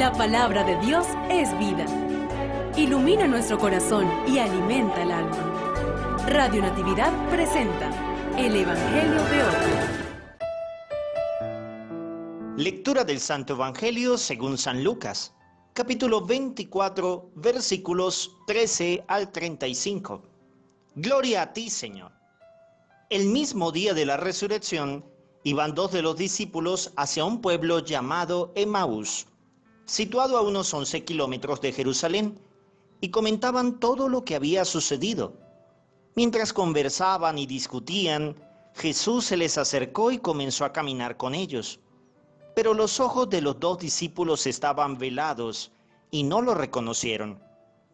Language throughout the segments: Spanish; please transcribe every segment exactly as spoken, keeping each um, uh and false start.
La palabra de Dios es vida. Ilumina nuestro corazón y alimenta el alma. Radio Natividad presenta el Evangelio de hoy. Lectura del Santo Evangelio según San Lucas, capítulo veinticuatro, versículos trece al treinta y cinco. Gloria a ti, Señor. El mismo día de la resurrección, iban dos de los discípulos hacia un pueblo llamado Emaús, situado a unos once kilómetros de Jerusalén, y comentaban todo lo que había sucedido. Mientras conversaban y discutían, Jesús se les acercó y comenzó a caminar con ellos. Pero los ojos de los dos discípulos estaban velados y no lo reconocieron.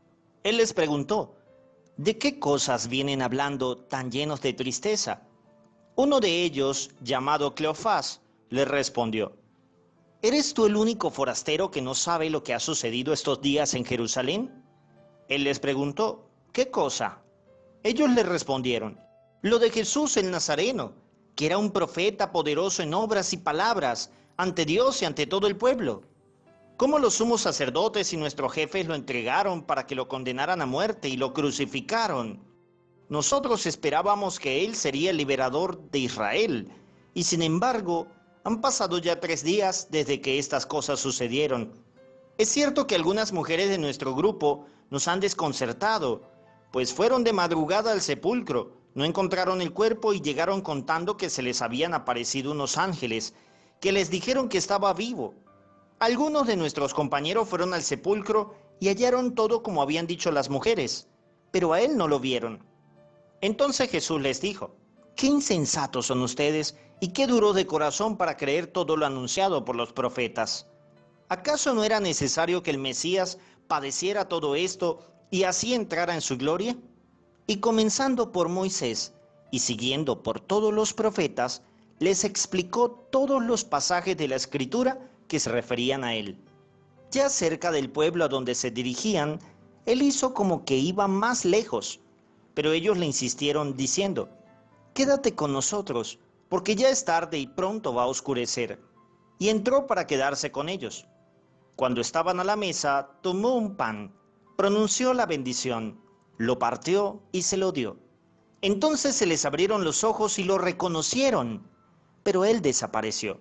Él les preguntó, ¿de qué cosas vienen hablando tan llenos de tristeza? Uno de ellos, llamado Cleofás, le respondió, ¿eres tú el único forastero que no sabe lo que ha sucedido estos días en Jerusalén? Él les preguntó, ¿qué cosa? Ellos le respondieron, lo de Jesús el Nazareno, que era un profeta poderoso en obras y palabras ante Dios y ante todo el pueblo. ¿Cómo los sumos sacerdotes y nuestros jefes lo entregaron para que lo condenaran a muerte y lo crucificaron? Nosotros esperábamos que él sería el liberador de Israel, y sin embargo, han pasado ya tres días desde que estas cosas sucedieron. Es cierto que algunas mujeres de nuestro grupo nos han desconcertado, pues fueron de madrugada al sepulcro, no encontraron el cuerpo y llegaron contando que se les habían aparecido unos ángeles, que les dijeron que estaba vivo. Algunos de nuestros compañeros fueron al sepulcro y hallaron todo como habían dicho las mujeres, pero a él no lo vieron. Entonces Jesús les dijo, «Qué insensatos son ustedes y qué duros de corazón para creer todo lo anunciado por los profetas. ¿Acaso no era necesario que el Mesías padeciera todo esto y así entrara en su gloria?» Y comenzando por Moisés y siguiendo por todos los profetas, les explicó todos los pasajes de la Escritura que se referían a él. Ya cerca del pueblo a donde se dirigían, él hizo como que iba más lejos, pero ellos le insistieron diciendo, «Quédate con nosotros, porque ya es tarde y pronto va a oscurecer». Y entró para quedarse con ellos. Cuando estaban a la mesa, tomó un pan, pronunció la bendición, lo partió y se lo dio. Entonces se les abrieron los ojos y lo reconocieron, pero él desapareció.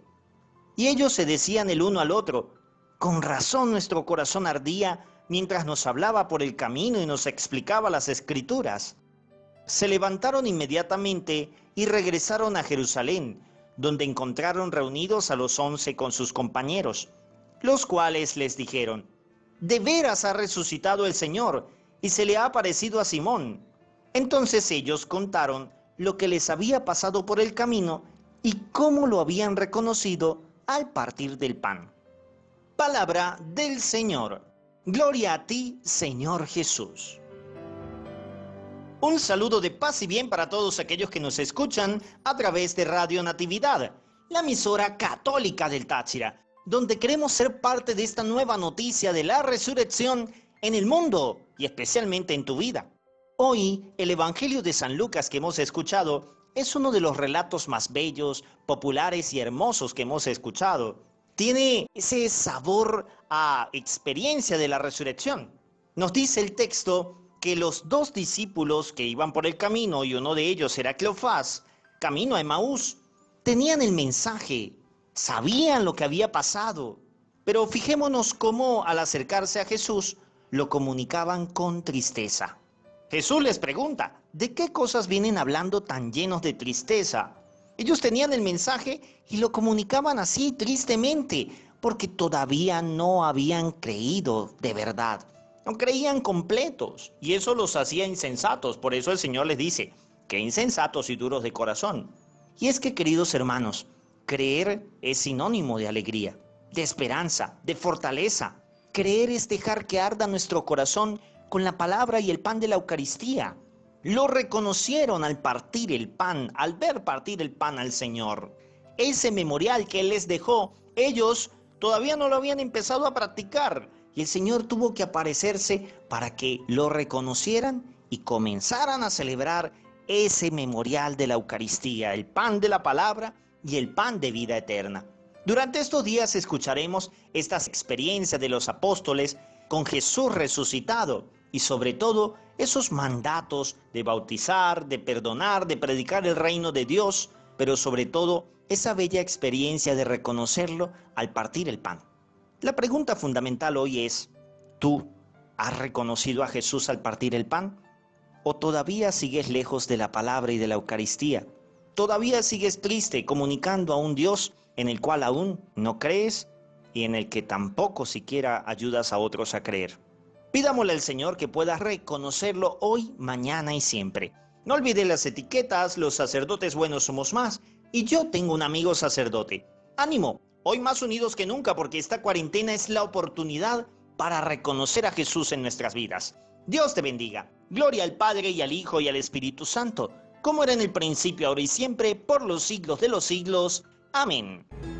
Y ellos se decían el uno al otro, «Con razón nuestro corazón ardía mientras nos hablaba por el camino y nos explicaba las Escrituras». Se levantaron inmediatamente y regresaron a Jerusalén, donde encontraron reunidos a los once con sus compañeros, los cuales les dijeron, «De veras ha resucitado el Señor, y se le ha aparecido a Simón». Entonces ellos contaron lo que les había pasado por el camino y cómo lo habían reconocido al partir del pan. Palabra del Señor. Gloria a ti, Señor Jesús. Un saludo de paz y bien para todos aquellos que nos escuchan a través de Radio Natividad, la emisora católica del Táchira, donde queremos ser parte de esta nueva noticia de la resurrección en el mundo y especialmente en tu vida. Hoy, el Evangelio de San Lucas que hemos escuchado es uno de los relatos más bellos, populares y hermosos que hemos escuchado. Tiene ese sabor a experiencia de la resurrección. Nos dice el texto que los dos discípulos que iban por el camino, y uno de ellos era Cleofás, camino a Emaús, tenían el mensaje, sabían lo que había pasado, pero fijémonos cómo al acercarse a Jesús lo comunicaban con tristeza. Jesús les pregunta, ¿de qué cosas vienen hablando tan llenos de tristeza? Ellos tenían el mensaje y lo comunicaban así tristemente, porque todavía no habían creído de verdad. No creían completos, y eso los hacía insensatos. Por eso el Señor les dice, qué insensatos y duros de corazón. Y es que, queridos hermanos, creer es sinónimo de alegría, de esperanza, de fortaleza. Creer es dejar que arda nuestro corazón con la palabra y el pan de la Eucaristía. Lo reconocieron al partir el pan, al ver partir el pan al Señor. Ese memorial que Él les dejó, ellos todavía no lo habían empezado a practicar. Y el Señor tuvo que aparecerse para que lo reconocieran y comenzaran a celebrar ese memorial de la Eucaristía, el pan de la palabra y el pan de vida eterna. Durante estos días escucharemos estas experiencias de los apóstoles con Jesús resucitado y sobre todo esos mandatos de bautizar, de perdonar, de predicar el reino de Dios, pero sobre todo esa bella experiencia de reconocerlo al partir el pan. La pregunta fundamental hoy es, ¿tú has reconocido a Jesús al partir el pan? ¿O todavía sigues lejos de la palabra y de la Eucaristía? ¿Todavía sigues triste comunicando a un Dios en el cual aún no crees y en el que tampoco siquiera ayudas a otros a creer? Pidámosle al Señor que pueda reconocerlo hoy, mañana y siempre. No olvides las etiquetas, los sacerdotes buenos somos más, y yo tengo un amigo sacerdote. ¡Ánimo! Hoy más unidos que nunca, porque esta cuarentena es la oportunidad para reconocer a Jesús en nuestras vidas. Dios te bendiga. Gloria al Padre y al Hijo y al Espíritu Santo, como era en el principio, ahora y siempre, por los siglos de los siglos. Amén.